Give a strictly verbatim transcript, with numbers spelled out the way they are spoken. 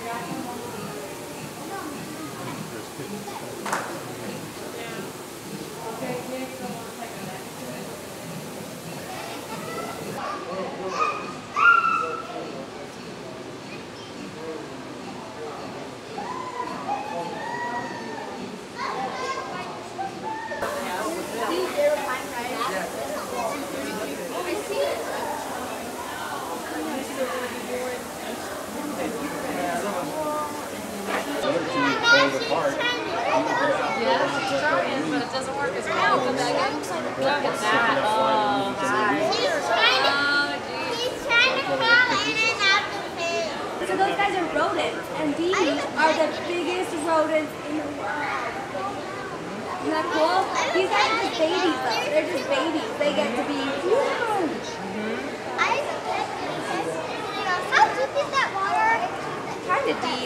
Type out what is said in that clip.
So those guys are rodents, and these are the biggest rodents in the world. Isn't that cool? These guys are just babies though. They're just babies. They get to be huge. How deep is that water? Kind of deep.